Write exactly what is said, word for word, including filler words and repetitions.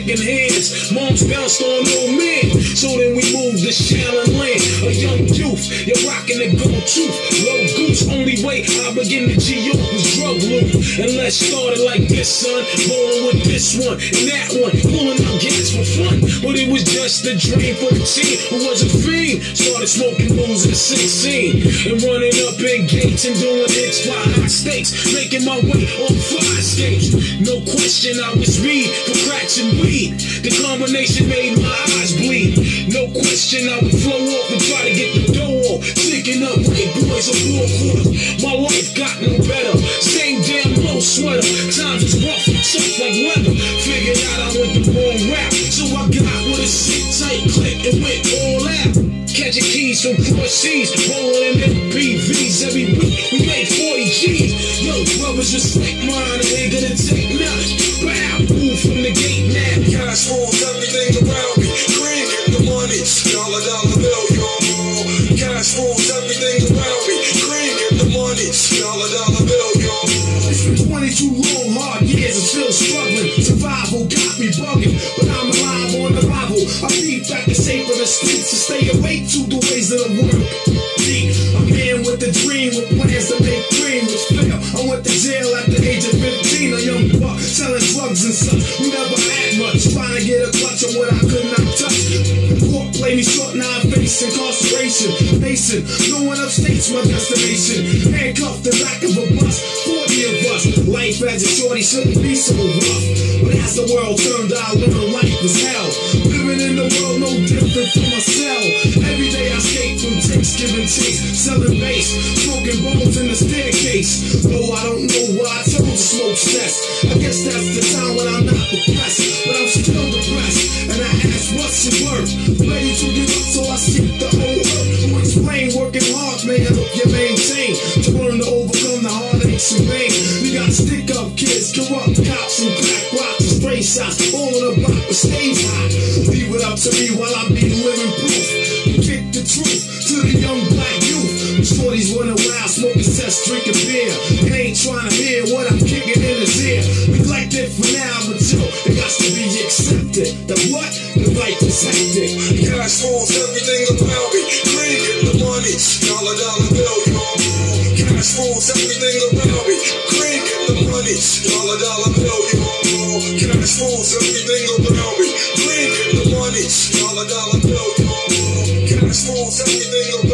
shaking hands. Moms bounced on old men. So then we moved to Shaolin Land. A young youth, you're rocking the gold tooth. Low goose, only way I begin to G up was drug loot. And let's start it like this, son. Rolling with this one and that one. Pulling out gas for fun. But it was just a dream for the team who was a fiend. Started smoking booze at sixteen. And running up in gates and doing hits by high stakes. Making my way on fire escapes. No question I was read for cracks and weed. The combination made my eyes bleed. No question I would flow off and try to get the dough off. Sticking up white boys on four quarters. My life got no better. Same damn low sweater. Times was rough and tough like leather. Figured out I went the wrong route. So I got with a sick tight click and went all out. Catching keys from cross seas, rolling in M P Vs every week. We made forty G's. Yo, brothers just like mine, and ain't gonna take nothing. Bow, move from the gate now. Cash rules everything around me. Green, get the money. Dollar, dollar bill, yo. Cash rules everything around me. Green, get the money. Dollar, dollar bill, yo. It's been twenty-two long, hard years and still struggling. Survival got me bugging, but I'm alive on arrival. I beat back the safe of the streets to stay awake to the ways of the world. Deep, I'm here with the dream, with plans to make dreams fail. I went to jail at the age of fifteen, a young buck selling drugs and such. Who never had much, trying to get a clutch of what I could not touch. Court played me short, now I face incarceration. Mason, no one upstate's my destination. Handcuffed the back of a bus, forty of us. Life as a shorty shouldn't be so rough. But as the world turned, I learned life was hell. Living in the world no different from myself. Every day I skate from takes, giving takes, selling bass, smoking bones in the staircase. Though I don't know why I told to smoke cess. I guess that's the time when I'm not depressed, but I'm still depressed. And I ask, what's it worth? Ready to give up, so I seek the whole earth to explain. Working hard may help you maintain, to learn to overcome the heartaches and pain. We got stick up kids, corrupt cops, and crack rocks and stray shots. All on the block, but stays hot. Leave it up to me while I be living proof. Kick the truth to the young black youth. Shorties running wild, smoking cess, drinking beer. They ain't trying to hear what I'm kicking in his ear. Neglected for now, but yo, it got to be accepted. The what? The life is hectic. Cash rules everything around me. Green, get the money. Dollar, dollar bill, yo. Cash rules everything around me. Green, get the money. Dollar, dollar bill, yo. Cash rules everything around me. Green, get the money. Dollar, dollar bill, yo. Cash rules everything around me.